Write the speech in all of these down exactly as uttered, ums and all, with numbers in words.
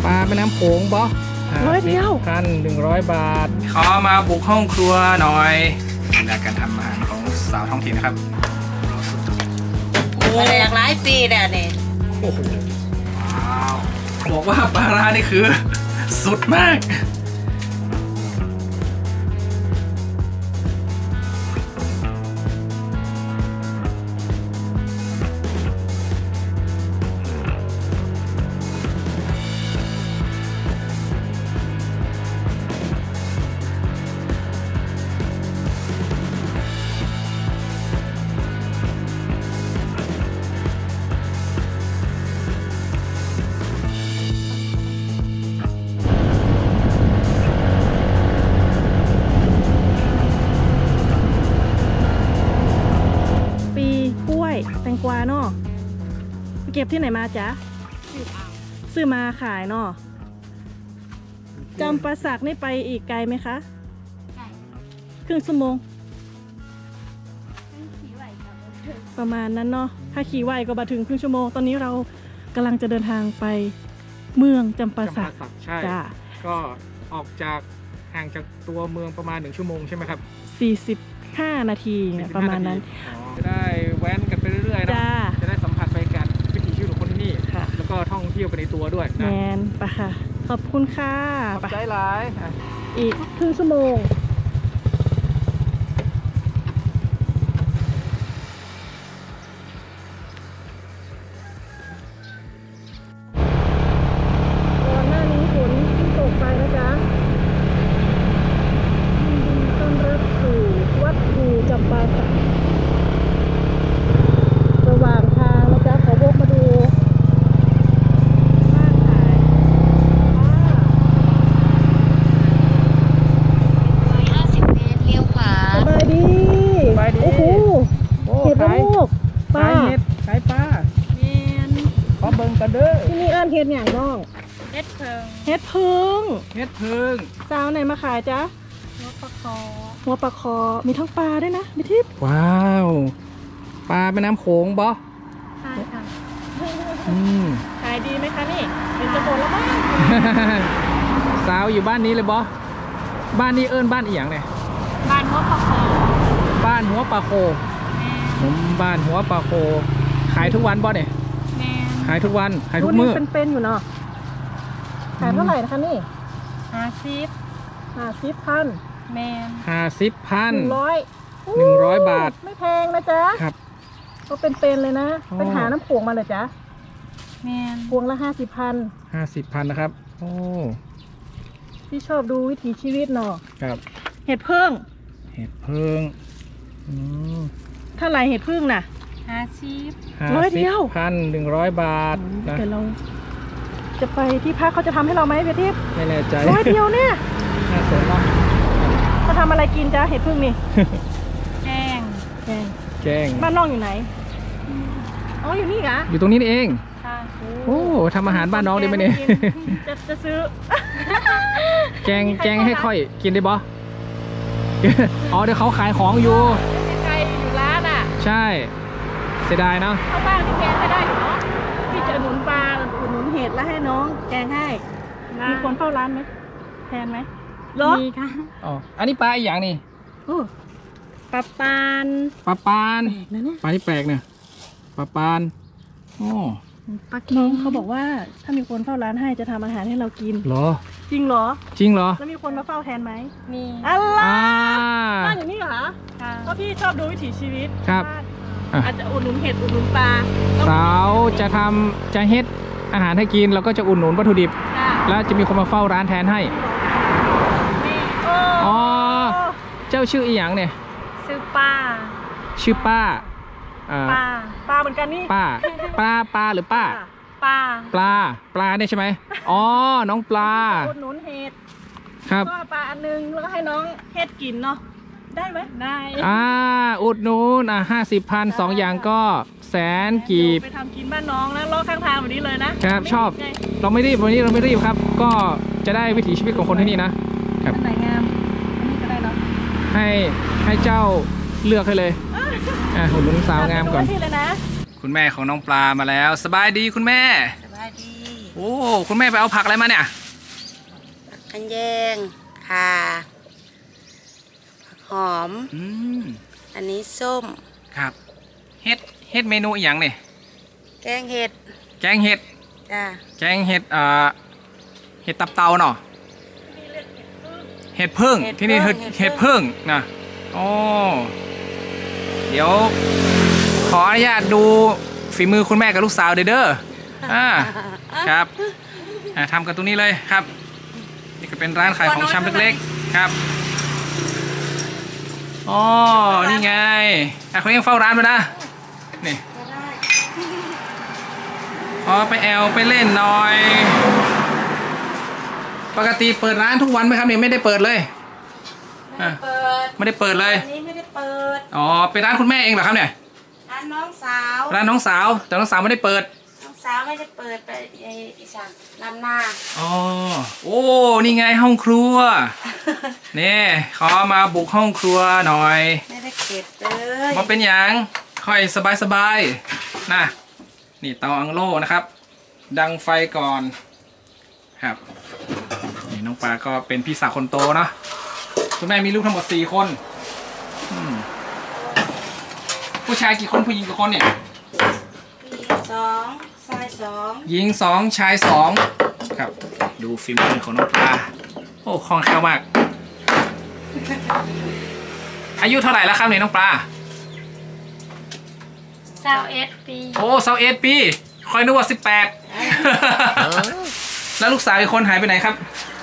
ปลาแม่น้ำโขงบอร้อยเดียวพันหนึ่งร้อยบาทขอมาบุกห้องครัวหน่อยในการทำอาหารของสาวท้องถิ่นนะครับมาแดกหลายปีแล้วเนี่ยโอ้โหว้าวบอกว่าปลาร้านี่คือสุดมากแตงกวาเนาะเก็บที่ไหนมาจ๊ะซื้อมาขายเนาะจำปาสักนี่ไปอีกไกลไหมคะครึ่งชั่วโมงประมาณนั้นเนาะถ้าขี่ไวก็มาถึงครึ่งชั่วโมงตอนนี้เรากำลังจะเดินทางไปเมืองจำปาสักใช่ก็ออกจากห่างจากตัวเมืองประมาณหนึ่งชั่วโมงใช่ไหมครับสี่สิบห้านาทีประมาณนั้นจะได้แว้นกันไปเรื่อยๆนะจะได้สัมผัสบรรยากาศวิถีชีวิตของคนที่นี่แล้วก็ท่องเที่ยวไปในตัวด้วยแมนปะค่ะขอบคุณค่ะขอบใจหลายอีกครึ่งชั่วโมงก่อนหน้านี้ฝนตกไปนะจ๊ะต้อนรับสู่วัดภูจำปาสักระหว่างทางนะจ๊ะขอวกมาดูบ้านขายร้อยห้าสิบเมตรเลี้ยวขวาสบายดีสบายดีโอ้โหเห็ดละโงกปลาเห็ดขายปลาเมนขอเบิ่งกันเด้อที่นี่เอิ้นเห็ดอย่างน้องเห็ดเพิงเห็ดเพิงเห็ดเพิงสาวไหนมาขายจ๊ะหัวปลาคอหัวปลาคอมีทั้งปลาด้วยนะมิทิพย์ว้าวปลาแม่น้ำโขงบอใช่ค่ะขายดีไหมคะนี่เป็นจะหมดแล้วมั้งสาวอยู่บ้านนี้เลยบอบ้านนี้เอิ้นบ้านอีหยังเนี่ยบ้านหัวปลาโคบ้านหัวปลาโคผมบ้านหัวปลาโคขายทุกวันบอเนี่ยขายทุกวันขายทุกมื้อเป็นๆอยู่เนาะขายเท่าไหร่นะคะนี่ห้าสิบห้าสิบพันแมนห้าสิบพันหนึ่งร้อยหนึ่งร้อยบาทไม่แพงนะจ๊ะครับก็เป็นๆเลยนะเป็นหาน้ำโขงมาเลยจ๊ะแมนพวงละห้าสิบพันห้าสิบพันนะครับโอ้ที่ชอบดูวิถีชีวิตเนาะครับเห็ดพึ่งเห็ดพึ่งเท่าไหร่เห็ดพึ่งน่ะห้าสิบร้อยเดียวพันหนึ่งร้อยบาทนะแต่เราจะไปที่พักเขาจะทำให้เราไหมเพื่อนทิพย์ไม่แน่ใจร้อยเดียวเนี่ยน่าสนเนาะเขาทำอะไรกินจ๊ะเห็ดพึ่งนี่แกงแกงแกงบ้านน้องอยู่ไหนอ๋ออยู่นี่เหรออยู่ตรงนี้นี่เองโอ้ทำอาหารบ้านน้องได้ไหมเนี่ยจะจะซื้อแกงแกงให้ค่อยกินได้บ่อ๋อเดี๋ยวเขาขายของอยู่ใกล้อยู่ร้านอ่ะใช่เสียดายเนาะเข้าบ้านที่แกงไม่ได้อยู่เนาะพี่จะหนุนปลาหนุนเห็ดแล้วให้น้องแกงให้มีคนเฝ้าร้านไหมแทนไหมมีค่ะอ๋ออันนี้ปลาอีกอย่างนี่ปลาปานปลาปานปลาที่แปลกเนี่ยปลาปานโอ้ปลาเค็มเขาบอกว่าถ้ามีคนเฝ้าร้านให้จะทำอาหารให้เรากินเหรอจริงเหรอจริงเหรอแล้วมีคนมาเฝ้าแทนไหมมีอะไรบ้านอย่างนี้เหรอคะเพราะพี่ชอบดูวิถีชีวิตครับอาจจะอุดหนุนเห็ดอุดหนุนปลาสาวจะทำจะเฮ็ดอาหารให้กินเราก็จะอุดหนุนวัตถุดิบแล้วจะมีคนมาเฝ้าร้านแทนให้อ๋อเจ้าชื่ออีหยังเนี่ยชื่อป้าชื่อป้าปลาปลาเหมือนกันนี่ป้าปลาปลาหรือป้าปลาปลาปลาเนี่ยใช่ไหมอ๋อน้องปลาอุดหนุนเห็ดครับก็ปลาอันนึงแล้วก็ให้น้องเห็ดกินเนาะได้ไหมได้อ่าอุดหนุนอ่ะห้าสิบพันสองอย่างก็แสนกีบไปทำกินบ้านน้องนะรอข้างทางแบบนี้เลยนะครับชอบเราไม่รีบวันนี้เราไม่รีบครับก็จะได้วิถีชีวิตของคนที่นี่นะครับไหนงามอันนี้ก็ได้เนาะให้ให้เจ้าเลือกให้เลยอ่ะหุ่นลุงสาวงามก่อนคุณแม่ของน้องปลามาแล้วสบายดีคุณแม่สบายดีโอ้คุณแม่ไปเอาผักอะไรมาเนี่ยขันแยงข่าผักหอมอืมอันนี้ส้มครับเฮ็ดเฮ็ดเมนูอย่างเนี่ยแกงเห็ดแกงเห็ดจ้าแกงเห็ดอ่าเห็ดตับเตาเนาะเห็ดพึ่งที่นี่เห็ดเห็ดพึ่งนะอ๋อเดี๋ยวขออนุญาตดูฝีมือคุณแม่กับลูกสาวเด้ออ่าครับทำกันตรงนี้เลยครับนี่ก็เป็นร้านขายของชำเล็กๆครับอ๋อนี่ไงอ่ะคนนี้ยังเฝ้าร้านไปนะนี่อ๋อไปแอลไปเล่นหน่อยปกติเปิดร้านทุกวันไหมครับเนี่ยไม่ได้เปิดเลยไม่ได้เปิดไม่ได้เปิดเลยอันนี้ไม่ได้เปิดอ๋อเป็นร้านคุณแม่เองเหรอครับเนี่ยร้านน้องสาวร้านน้องสาวแต่น้องสาวไม่ได้เปิดน้องสาวไม่ได้เปิดไปอีสานลำนาอ๋อโอ้นี่ไงห้องครัวนี่ขอมาบุกห้องครัวหน่อยไม่ได้เก็บเลยมาเป็นอย่างค่อยสบายๆนะนี่เตาอังโล่นะครับดังไฟก่อนครับนี่น้องปลาก็เป็นพี่สาวคนโตเนาะคุณแม่มีลูกทั้งหมดสี่คนผู้ชายกี่คนผู้หญิงกี่คนเนี่ยหญิงสองชายสองหญิงสองชายสองครับดูฟิล์มของน้องปลาโอ้คล่องแคล่วมากอายุเท่าไหร่แล้วครับเนี่ยน้องปลาสาวเอ็ดปีโอ้สาวเอ็ดปีคอยนึกว่าสิบแปดแล้วลูกสาวอีกคนหายไปไหนครับ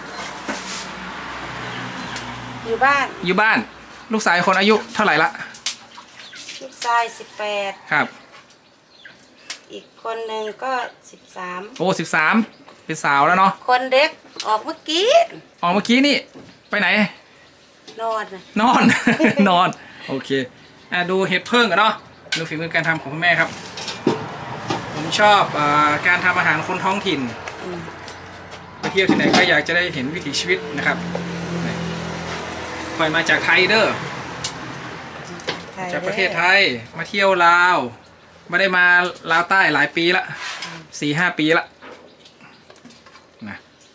อยู่บ้านอยู่บ้านลูกสาวอีกคนอายุเท่าไหร่ละลูกชายสิบแปดครับอีกคนหนึ่งก็สิบสามโอ้สิบสามเป็นสาวแล้วเนาะคนเด็กออกเมื่อกี้ออกเมื่อกี้นี่ไปไหนนอนนอนนอนโอเคอ่ะดูเห็ดเพิ่งกันเนาะดูฝีมือการทำของคุณแม่ครับผมชอบอการทำอาหารคนท้องถิ่นไปเที่ยวที่ไหนก็อยากจะได้เห็นวิถีชีวิตนะครับคอยมาจากไทยเด้อจากประเทศไทยมาเที่ยวลาวไม่ได้มาลาวใต้หลายปีละสี่ห้าปีละนะ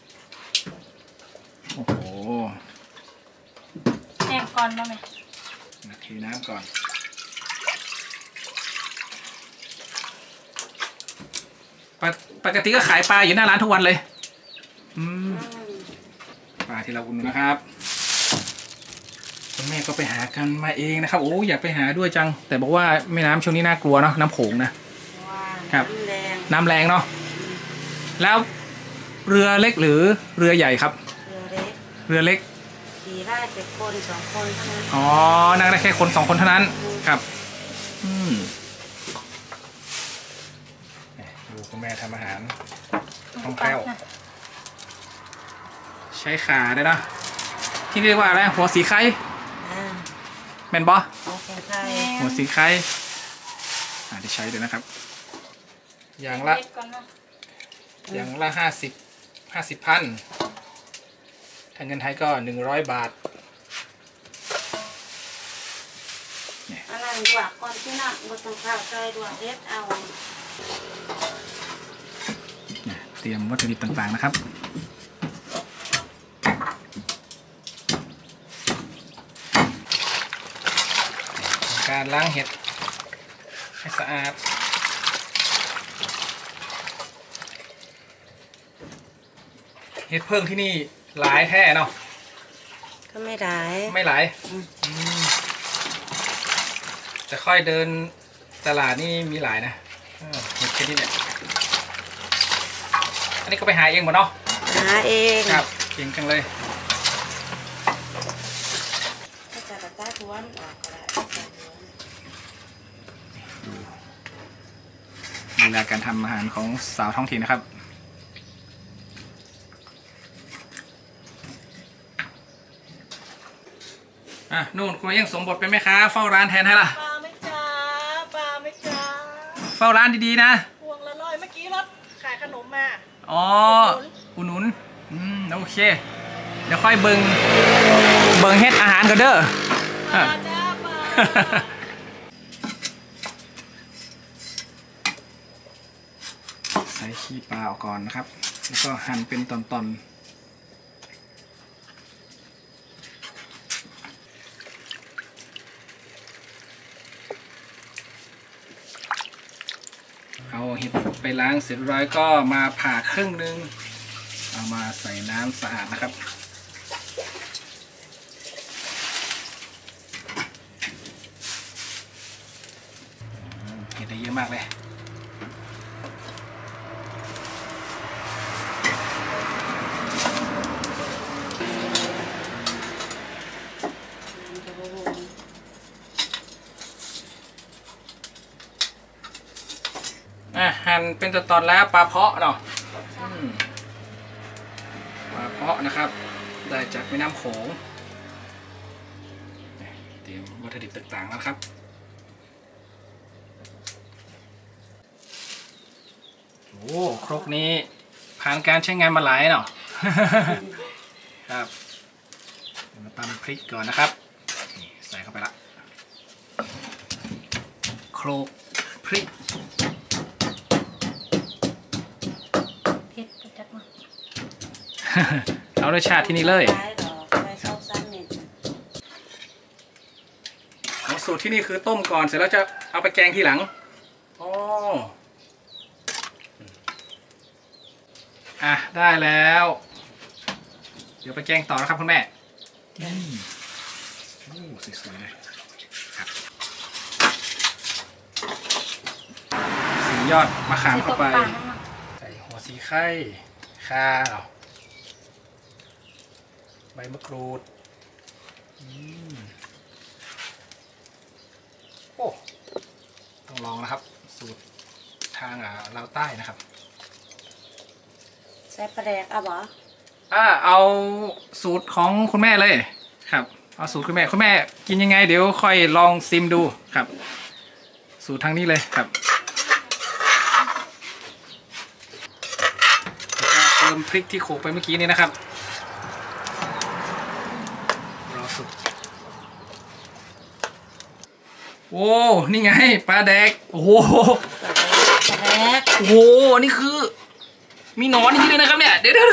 โอ้โหแห้งก่อนมาไหมเทน้ำก่อนปกติก็ขายปลาอยู่หน้าร้านทุกวันเลยอืมปลาที่เราอุ่นนะครับคุณแม่ก็ไปหากันมาเองนะครับโอ้อยากไปหาด้วยจังแต่บอกว่าแม่น้ำช่วงนี้น่ากลัวเนาะน้ำโขงนะครับน้ำแรงเนาะแล้วเรือเล็กหรือเรือใหญ่ครับเรือเล็กขี่ได้แต่คนสองคนเท่านั้นอ๋อนั่งได้แค่คนสองคนเท่านั้นครับอืมดูคุณแม่ทำอาหารคล่องแคล่วใช้ขาได้นะที่เรียกว่าอะไรหัวสีไข่แมนบอหัวสีไข่อ่าได้ใช้เลยนะครับอย่างละอย่างละห้าสิบห้าสิบพันถ้าเงินไทยก็หนึ่งร้อยบาทอะไรดีกว่าก่อนที่นั่งบนตรงข้าวใจด้วยเด็ดเอาเตรียมวัตถุดิบต่างๆนะครับการล้างเห็ดให้สะอาดเห็ดเพิ่งที่นี่หลายแท้เนาะก็ไม่หลายไม่หลายจะค่อยเดินตลาดนี่มีหลายนะเห็ดชนิดเนี่ยอันนี้ก็ไปหาเองหมดเนาะหาเองครับเก่งจังเลยดูแลการทำอาหารของสาวท้องถิ่นนะครับอ่ะนู่นคุณยังสมบทเป็นแม่ค้าเฝ้าร้านแทนให้ล่ะปลาไม่จ้าปลาไม่จ้าเฝ้าร้านดีๆนะพวงละร้อยเมื่อกี้รถขายขนมมาอ๋ออุดหนุนอืมโอเคเดี๋ยวค่อยเบิ่งเบิ่งเฮ็ดอาหารกันเด้อปลาจ้าปลาใส่ขี้ปลาออกก่อนนะครับแล้วก็หั่นเป็นตอนๆเอาเห็ดไปล้างเสร็จเรียบร้อยก็มาผ่าครึ่งนึงเอามาใส่น้ำสะอาดนะครับเห็ดได้เยอะมากเลยอ่ะหั่นเป็นตอนๆแล้วปลาเพาะเนาะปลาเพาะนะครับได้จากแม่น้ำโขงเตรียมวัตถุดิบต่างๆแล้วครับโอ้ครกนี้ผ่านการใช้งานมาหลายเนาะ ครับมาตำพริกก่อนนะครับนี่ใส่เข้าไปละโครกพริกเผ็ดจัดมาเอารสชาติที่นี่เลยของสูตรที่นี่คือต้มก่อนเสร็จแล้วจะเอาไปแกงทีหลังอ๋ออ่ะได้แล้วเดี๋ยวไปแกงต่อนะครับคุณแม่โอ้สวยๆเลยครับสียอดมะขามเข้าไปใส่หัวสีไข่ข่าใบมะกรูดโอ้ต้องลองนะครับสูตรทางอ่าลาวใต้นะครับใส่ปลาแดกเอาบ่อ่าเอาสูตรของคุณแม่เลยครับเอาสูตรคุณแม่คุณแม่กินยังไงเดี๋ยวค่อยลองซิมดูครับสูตรทางนี้เลยครับเติมพริกที่โขลกไปเมื่อกี้นี้นะครับรอสุกโอ้นี่ไงปลาแดกโอ้โหปลาแดกโอ้โหนี่คือมีหนอนอย่างนี้เลยนะครับเนี่ยเดี๋ยวเดี๋ยว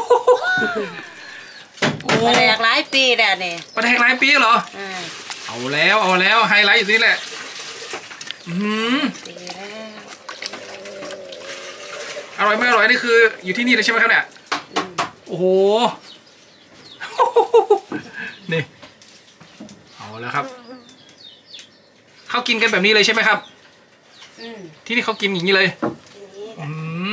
โอ้ปลาแดกหลายปีแล้วนี่ปลาแดกหลายปีเหรออ่าเอาแล้วเอาแล้วไฮไลท์อยู่นี่แหละอืมปีแล้วอร่อยไม่อร่อยนี่คืออยู่ที่นี่เลยใช่ไหมครับเนี่ยโอ้โหนี่เอาแล้วครับเขากินกันแบบนี้เลยใช่ไหมครับอืมที่นี่เขากินอย่างนี้เลยทีนี้อืม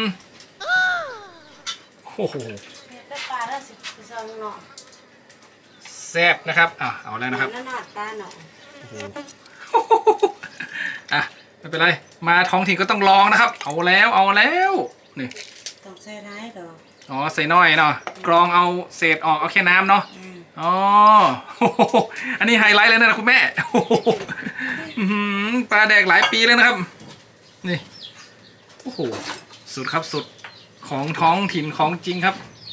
โอ้โหเห็ดปลาแล้วสิซองเนาะแซ่บนะครับอ่ะเอาแล้วนะครับนั่นน่ะตาเนาะอ่ะไม่เป็นไรมาท้องถิ่นก็ต้องลองนะครับเอาแล้วเอาแล้วนี่ต้องใส่ร้ายดอกอ๋อใส่น้อยเนาะกรองเอาเศษออกเอาแค่น้ำเนาะอืมอ๋อ อันนี้ไฮไลท์เลยนะคุณแม่ปลาแดกหลายปีเลยนะครับนี่โอ้โหสุดครับสุดของท้องถิ่นของจริงครับ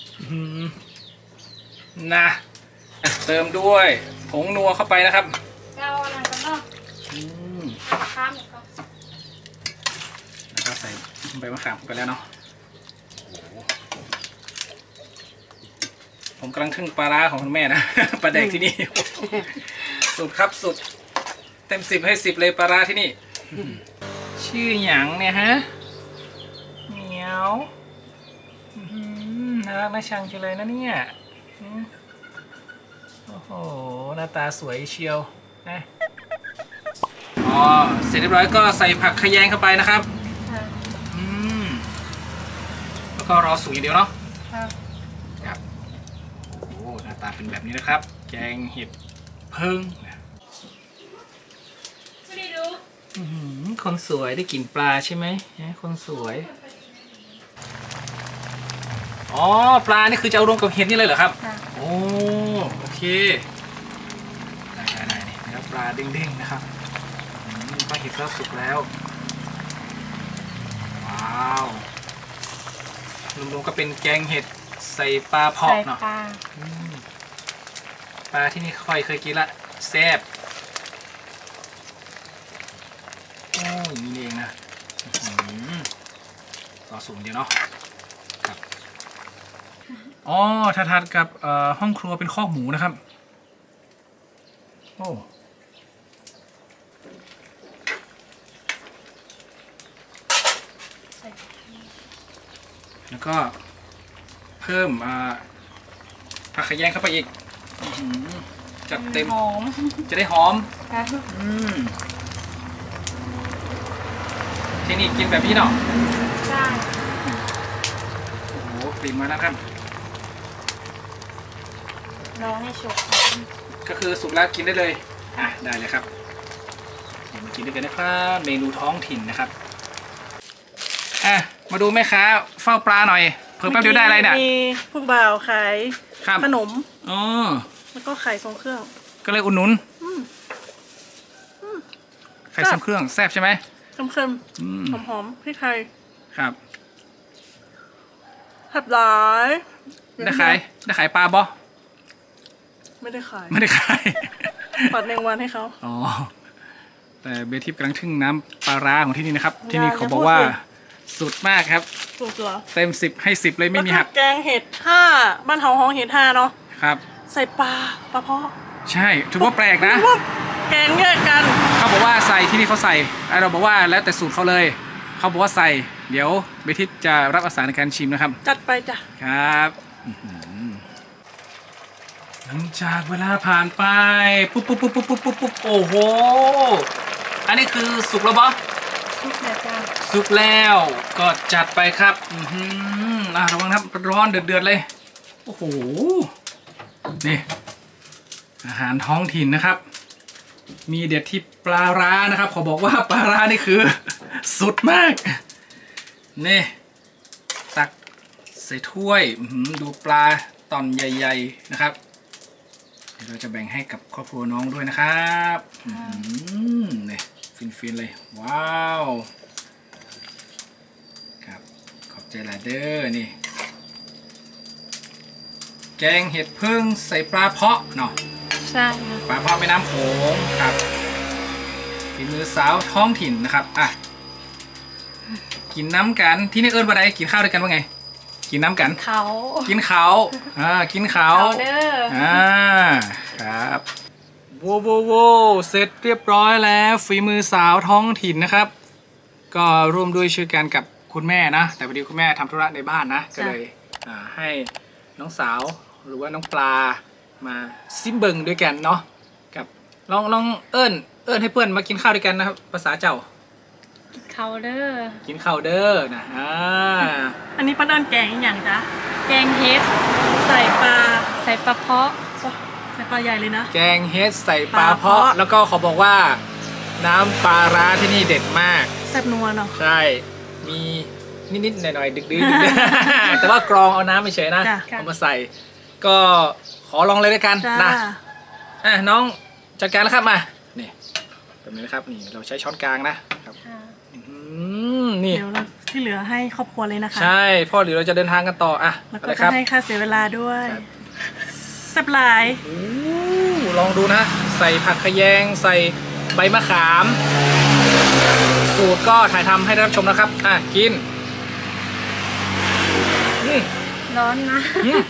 นะเติมด้วยผงนัวเข้าไปนะครับเก้าอะไรกันเนาะอืมข้ามอีกก็แล้วก็ใส่ใบมะขามเข้าไปแล้วเนาะผมกำลังทึ่งปลาร้าของคุณแม่นะ ปลาแดกที่นี่ สุดครับสุดเต็มสิบให้สิบเลยปลาร้าที่นี่ ชื่อหยังเนี่ยฮะเหมียวน่ารักน่าชังจังเลยนะเนี่ยโอ้โหหน้าตาสวยเชียวนะอ๋อเสร็จเรียบร้อยก็ใส่ผักขยงเข้าไปนะครับอืมแล้วก็รอสุกอย่างเดียวเนาะครับโอ้หน้าตาเป็นแบบนี้นะครับแกงเห็ดเพิ่งคนสวยได้กลิ่นปลาใช่ไหมคนสวยอ๋อปลานี่คือจะเอารวมกับเห็ดนี่เลยเหรอครับโอ้โอเคได้ได้ได้นี่นะครับปลาเด้งๆนะครับปลาเห็ดก็สุกแล้วว้าวรวมๆก็เป็นแกงเห็ดใส่ปลาเพาะเนาะปลาที่นี่ค่อยเคยกินละแซ่บโอ้อย่างนี้เองนะต่อสูงเดียวเนาะครับอ๋อถัดๆกับเอ่อห้องครัวเป็นคอกหมูนะครับโอ้แล้วก็เพิ่มอ่าผักขยงเข้าไปอีกอื้อหือจัดเต็มหอมจะได้หอมค่ะอืมเทคนิคกินแบบนี้เนาะใช่โอ้โหกลิ่นมาแล้วครับรอให้สุกก็คือสุกแล้วกินได้เลยอ่ะได้เลยครับเดี๋ยวมากินด้วยกันนะครับเมนูท้องถิ่นนะครับอ่ะมาดูแม่ค้าเฝ้าปลาหน่อยเพิ่มแป๊บเดียวได้อะไรเนี่ยมีพวกบ่าวขายครับขนมอ๋อแล้วก็ขายทรงเครื่องก็เลยอุดหนุนอืมไข่ทรงเครื่องแซ่บใช่ไหมเค็มอืมๆหอมๆพริกไทยครับหับหลายได้ขายได้ขายปลาบอไม่ได้ขายไม่ได้ขายปัดแมงวันให้เขาอ๋อแต่เบทิปกำลังทึ่งน้ำปลาร้าของที่นี่นะครับอย่าที่นี่เขาอย่าบอกว่าพูดสิสุดมากครับถูกตัวเต็มสิบให้สิบเลยไม่มีหักแล้วแกงเห็ดห้าบ้านเฮาห้องเห็ดห้าเนาะครับใส่ปลาปลาเพาะใช่ถือว่าแปลกนะว่าแกงแยกกันเขาบอกว่าใส่ที่นี่เขาใส่ไอ้เราบอกว่าแล้วแต่สูตรเขาเลย เขาบอกว่าใส่ เดี๋ยวเบทิปจะรับอาสาในการชิมนะครับจัดไปจ้ะครับอื้อหือหลังจากเวลาผ่านไปปุ๊บปุ๊บปุ๊บปุ๊บปุ๊บปุ๊บปุ๊บโอ้โห อันนี้คือสุกแล้วบอสุกแล้วจ้าสุกแล้วก็จัดไปครับอือหืออ่ะระวังนะครับร้อนเดือดๆเลย โอ้โห นี่ อาหารท้องถิ่นนะครับ มีเด็ดที่ปลาร้านะครับขอบอกว่าปลาร้านี่คือ สุดมาก นี่ ตักใส่ถ้วยอื้อหือดูปลาตอนใหญ่ ๆนะครับ เดี๋ยวเราจะแบ่งให้กับครอบครัวน้องด้วยนะครับอื้อหือนี่ฟินๆเลย ว้าว ครับ ขอบใจหลายเด้อนี่ แกงเห็ดพึ่งใส่ปลาเพาะเนาะใช่ค่ะปลาเพาะแม่น้ำโขงครับฝีมือสาวท้องถิ่นนะครับอ่ะกินน้ำกันที่นี่เอิญว่าไดกินข้าวด้วยกันว่าไง กินน้ำกันเขากินเขาอ่ากินเขาเขาเด้ออ่าครับโวโวโวเสร็จเรียบร้อยแล้วฝีมือสาวท้องถิ่นนะครับ ก็ร่วมด้วยช่วยกันกับคุณแม่นะ แต่พอดีคุณแม่ทำธุระในบ้านนะก็เลยอ่าให้น้องสาวหรือว่าน้องปลามาซิมเบิงด้วยกันเนาะกับลองลองเอิญเอิญให้เพื่อนมากินข้าวด้วยกันนะครับภาษาเจ้าเขาเด้อกินข้าวเด้อนะอ่าอันนี้ป้าเดินแกงอีกอย่างจ้ะแกงเฮ็ดใส่ปลาใส่ปลาเพาะใส่ปลาใหญ่เลยนะแกงเฮ็ดใส่ปลาปลาเพาะเพาะแล้วก็เขาบอกว่าน้ำปลาร้าที่นี่เด็ดมากแซ่บนัวเนาะใช่ มีนิดๆหน่อยๆดึกดื้อดึก ๆ แต่ว่ากรองเอาน้ำไม่เฉยๆนะจ้ะเอามาใส่ ก็ขอลองเลยด้วยกันจ้านะอ่ะน้องจัดการแล้วครับมานี่แบบนี้นะครับนี่เราใช้ช้อนกลางนะครับค่ะอืมนี่เดี๋ยวเราที่เหลือให้ครอบครัวเลยนะคะใช่พ่อเดี๋ยวเราจะเดินทางกันต่ออ่ะแล้วไปก็เลยคจะรับให้ค่าเสียเวลาด้วยครับแซ่บหลายโอ้ลองดูนะ ใส่ผักขะแยง ใส่ใบมะขาม สูตรก็ถ่ายทำให้ได้รับชมนะครับ อ่ะ กินอืมร้อนนะอืม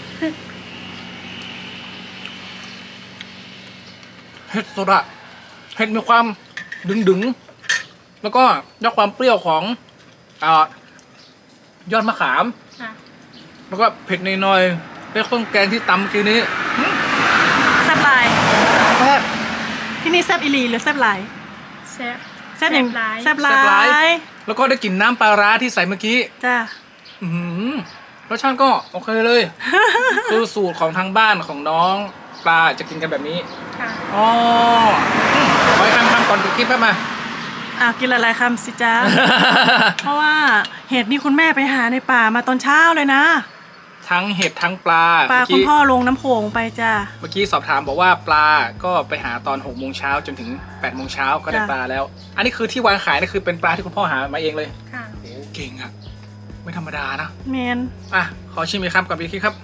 เห็ดสดอะเห็ดมีความดึงดึงๆแล้วก็ได้ความเปรี้ยวของอ่ายอดมะขามค่ะแล้วก็เผ็ดหน่อยๆเป็นเครื่องแกงที่ตำเมื่อกี้นี้แซ่บหลายแซ่บที่นี่แซ่บอีหลีหรือแซ่บหลายแซ่บแซ่บอย่างหลายแซ่บหลาแซ่บหลายยแล้วก็ได้กลิ่นน้ำปลาร้าที่ใส่เมื่อกี้จ้าอื้อหือรสชาติก็โอเคเลย คือสูตรของทางบ้านของน้องปลาจะกินกันแบบนี้ค่ะอ๋ออืมขอให้คำคำก่อนปิดคลิปแป๊บมาอ่ะกินหลายๆคำสิจ้า เพราะว่าเห็ดนี่คุณแม่ไปหาในป่ามาตอนเช้าเลยนะทั้งเห็ดทั้งปลาปลาเมื่อคุณกี้พ่อลงน้ำโขงไปจ้าเมื่อกี้สอบถามบอกว่าปลาก็ไปหาตอนหกโมงเช้าจนถึงแปดโมงเช้าก็ได้จ้ะปลาแล้ว อันนี้คือที่วางขายนี่คือเป็นปลาที่คุณพ่อหามาเองเลยค่ะโอ้เก่งอะไม่ธรรมดานะเมนอ่ะขอชิมอีกคำก่อนปิดคลิปครับ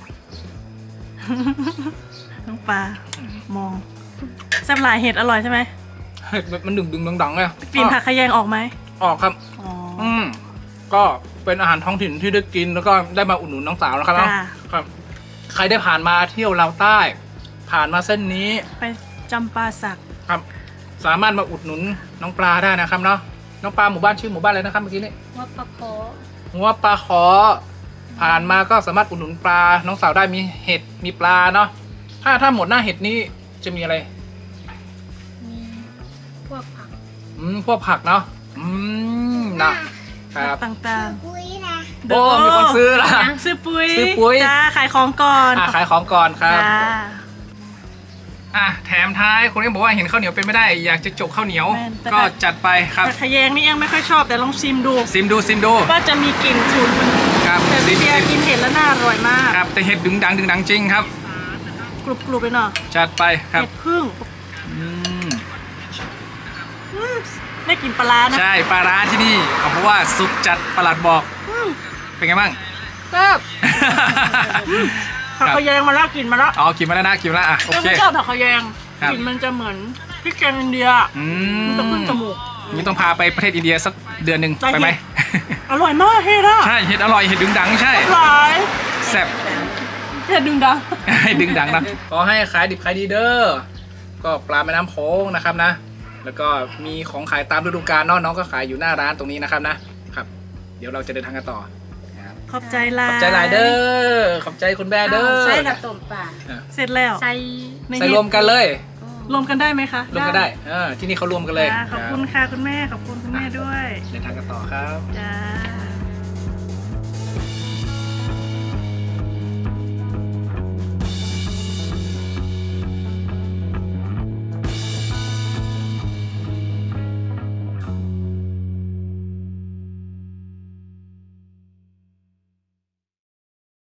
น้องปลา มองแซ่บหลายเห็ดอร่อยใช่ไหมเห็ดมันดึงดึงดังๆเลยกลิ่นผักขะแยงออกไหมออกครับอ๋ออืมก็เป็นอาหารท้องถิ่นที่ได้กินแล้วก็ได้มาอุดหนุนน้องสาวนะครับเนาะจ้าครับใครได้ผ่านมาเที่ยวลาวใต้ ผ่านมาเส้นนี้ไปจำปาสักครับสามารถมาอุดหนุนน้องปลาได้นะครับเนาะน้องปลาหมู่บ้านชื่อหมู่บ้านอะไรนะครับเมื่อกี้นี้วัดปะโคหัวปลาขอผ่านมาก็สามารถอุดหนุนปลาน้องสาวได้มีเห็ดมีปลาเนาะถ้าถ้าหมดหน้าเห็ดนี้จะมีอะไรมีพวกผักอืมพวกผักเนาะอืมนะครับต่างปุ้ยนะๆโอ้มีคนซื้อละซื้อปุ๋ยซื้อปุ๋ยจ้าขายของก่อนอ่ะขายของก่อนครับจ้าอ่ะแถมท้ายคนนี้บอกว่าเห็นข้าวเหนียวเป็นไม่ได้ อยากจะจกข้าวเหนียว ก็จัดไปครับแต่ขยงนี่ยังไม่ค่อยชอบแต่ลองชิมดูซิมดูซิมดูว่าจะมีกลิ่นฉุนครับแต่ซิพี่มเบียซิร์มกินเห็ดแล้วน่าอร่อยมากครับแต่เห็ดดึงดังดึงดังจริงครับกรุบๆไปหน่อยจัดไปครับเห็ดพึ่งอืมอืมได้กลิ่นปลาร้านะใช่ปลาร้าที่นี่เขาบอกว่าสุกจัดประหลัดบอกอืมเป็นไงบ้างแซ่บผักขยงมาแล้วกลิ่นมาแล้วอ๋อกินมาแล้วนะกินมาแล้วอ่ะโอแต่เคไม่ชอบผักขยงครับกลิ่นมันจะเหมือนพริกแกงอินเดียอืมันจะขึ้นจมมูกนี่ต้องพาไปประเทศอินเดียสักเดือนหนึ่งได้ไปไหมอร่อยมากเฮ็ดอ่ะใช่เห็ดอร่อยเห็ดดึงดังใช่หลายแซ่บเฮ็ดดึงดังให้ดึงดังนะขอให้ขายดิบขายดีเด้อก็ปลาแม่น้ำโขงนะครับนะ แล้วก็มีของขายตามฤดูกาลเนาะน้องก็ขายอยู่หน้าร้านตรงนี้นะครับนะครับ เดี๋ยวเราจะเดินทางกันต่อขอบใจหลายขอบใจหลายเด้อขอบใจคุณแม่เด้อใช่ละต้มปลาเสร็จแล้วใส่ในใส่รวมกันเลยรวมกันได้ไหมคะรวมกันได้เออที่นี่เขารวมกันเลยจ้าขอบคุณค่ะคุณแม่ขอบคุณคุณแม่ด้วยเดินทางกันต่อครับจ้า